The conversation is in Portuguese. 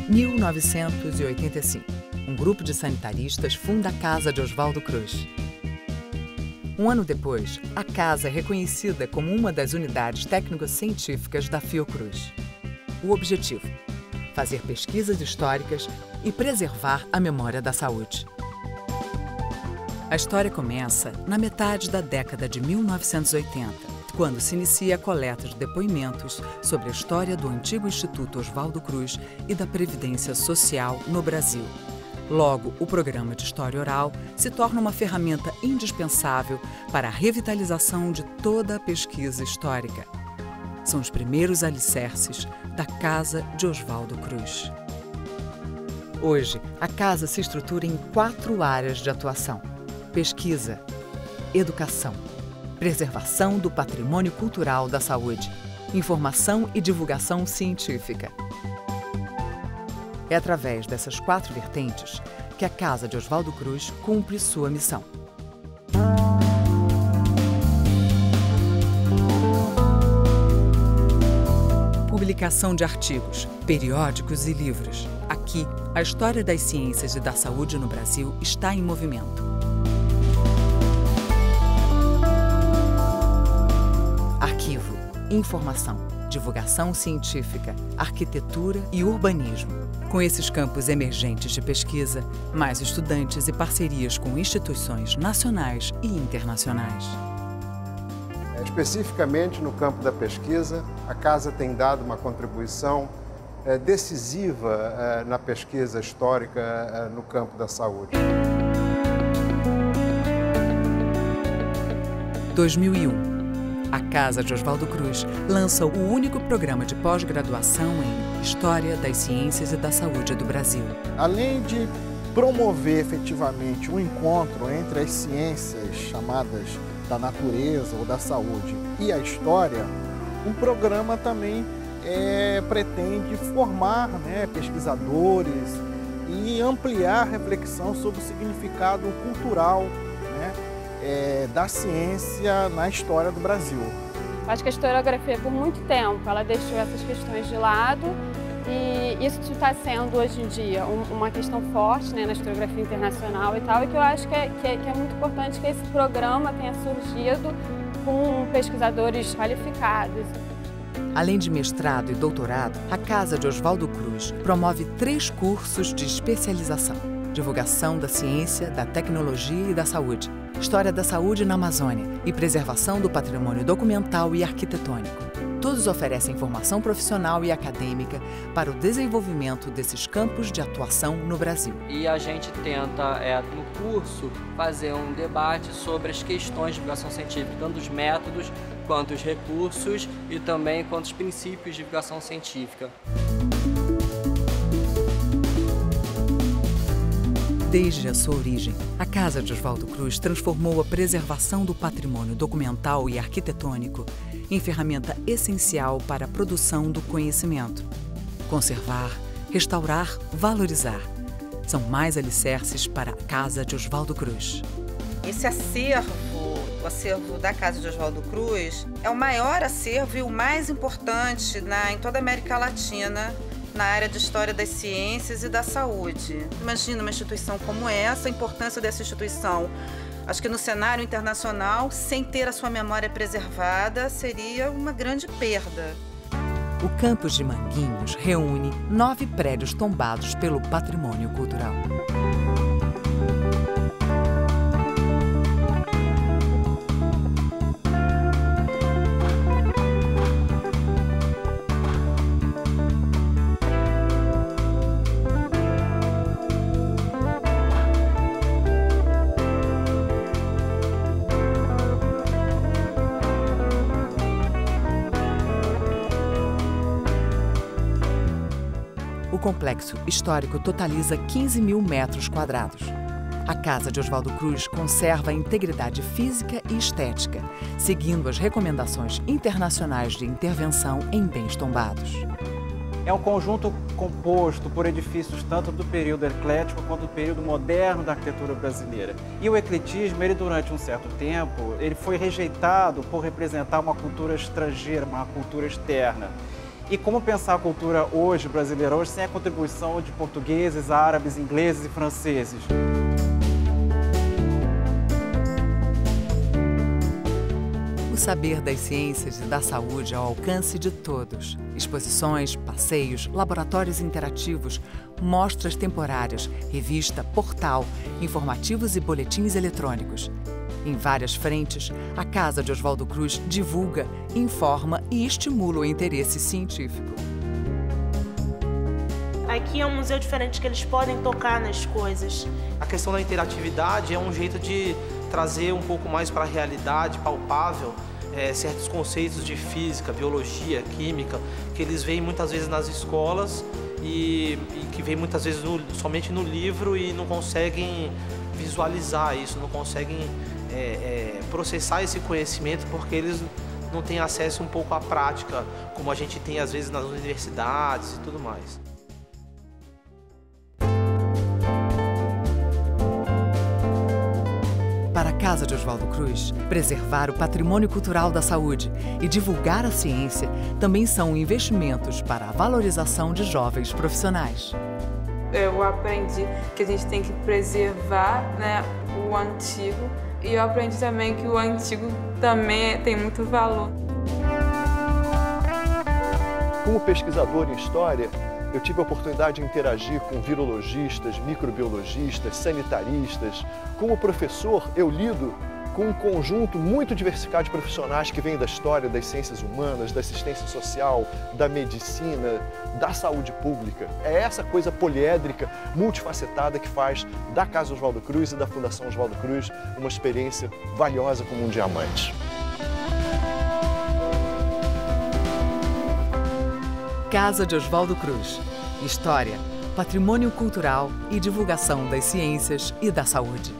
1985, um grupo de sanitaristas funda a Casa de Oswaldo Cruz. Um ano depois, a casa é reconhecida como uma das unidades técnico-científicas da Fiocruz. O objetivo: fazer pesquisas históricas e preservar a memória da saúde. A história começa na metade da década de 1980, quando se inicia a coleta de depoimentos sobre a história do antigo Instituto Oswaldo Cruz e da Previdência Social no Brasil. Logo, o programa de história oral se torna uma ferramenta indispensável para a revitalização de toda a pesquisa histórica. São os primeiros alicerces da Casa de Oswaldo Cruz. Hoje, a casa se estrutura em 4 áreas de atuação: pesquisa, educação, preservação do patrimônio cultural da saúde, informação e divulgação científica. É através dessas 4 vertentes que a Casa de Oswaldo Cruz cumpre sua missão. Publicação de artigos, periódicos e livros. Aqui, a história das ciências e da saúde no Brasil está em movimento. Arquivo, informação, divulgação científica, arquitetura e urbanismo. Com esses campos emergentes de pesquisa, mais estudantes e parcerias com instituições nacionais e internacionais. Especificamente no campo da pesquisa, a Casa tem dado uma contribuição decisiva na pesquisa histórica no campo da saúde. 2001. A Casa de Oswaldo Cruz lança o único programa de pós-graduação em História das Ciências e da Saúde do Brasil. Além de promover efetivamente um encontro entre as ciências chamadas da natureza ou da saúde e a história, o programa também pretende formar pesquisadores e ampliar a reflexão sobre o significado cultural da ciência na história do Brasil. Acho que a historiografia, por muito tempo, ela deixou essas questões de lado e isso está sendo, hoje em dia, uma questão forte na historiografia internacional e tal, e que eu acho que é muito importante que esse programa tenha surgido com pesquisadores qualificados. Além de mestrado e doutorado, a Casa de Oswaldo Cruz promove 3 cursos de especialização: divulgação da ciência, da tecnologia e da saúde, história da saúde na Amazônia e preservação do patrimônio documental e arquitetônico. Todos oferecem formação profissional e acadêmica para o desenvolvimento desses campos de atuação no Brasil. E a gente tenta, no curso, fazer um debate sobre as questões de divulgação científica, tanto os métodos, quanto os recursos e também quanto os princípios de divulgação científica. Desde a sua origem, a Casa de Oswaldo Cruz transformou a preservação do patrimônio documental e arquitetônico em ferramenta essencial para a produção do conhecimento. Conservar, restaurar, valorizar. São mais alicerces para a Casa de Oswaldo Cruz. Esse acervo, o acervo da Casa de Oswaldo Cruz, é o maior acervo e o mais importante em toda a América Latina, na área de história das ciências e da saúde. Imagina uma instituição como essa, a importância dessa instituição. Acho que no cenário internacional, sem ter a sua memória preservada, seria uma grande perda. O campus de Manguinhos reúne 9 prédios tombados pelo patrimônio cultural. O complexo histórico totaliza 15 mil metros quadrados. A Casa de Oswaldo Cruz conserva a integridade física e estética, seguindo as recomendações internacionais de intervenção em bens tombados. É um conjunto composto por edifícios tanto do período eclético quanto do período moderno da arquitetura brasileira. E o ecletismo, durante um certo tempo, ele foi rejeitado por representar uma cultura estrangeira, uma cultura externa. E como pensar a cultura hoje brasileira, hoje sem a contribuição de portugueses, árabes, ingleses e franceses? O saber das ciências e da saúde ao alcance de todos. Exposições, passeios, laboratórios interativos, mostras temporárias, revista, portal, informativos e boletins eletrônicos. Em várias frentes, a Casa de Oswaldo Cruz divulga, informa e estimula o interesse científico. Aqui é um museu diferente que eles podem tocar nas coisas. A questão da interatividade é um jeito de trazer um pouco mais para a realidade palpável certos conceitos de física, biologia, química, que eles veem muitas vezes nas escolas e que veem muitas vezes somente no livro e não conseguem visualizar isso, não conseguem processar esse conhecimento porque eles não têm acesso um pouco à prática, como a gente tem às vezes nas universidades e tudo mais. Para a Casa de Oswaldo Cruz, preservar o patrimônio cultural da saúde e divulgar a ciência também são investimentos para a valorização de jovens profissionais. Eu aprendi que a gente tem que preservar, né, o antigo, e eu aprendi também que o antigo também tem muito valor. Como pesquisador em História, eu tive a oportunidade de interagir com virologistas, microbiologistas, sanitaristas. Como professor, eu lido com um conjunto muito diversificado de profissionais que vêm da história, das ciências humanas, da assistência social, da medicina, da saúde pública. É essa coisa poliédrica, multifacetada que faz da Casa Oswaldo Cruz e da Fundação Oswaldo Cruz uma experiência valiosa como um diamante. Casa de Oswaldo Cruz. História, patrimônio cultural e divulgação das ciências e da saúde.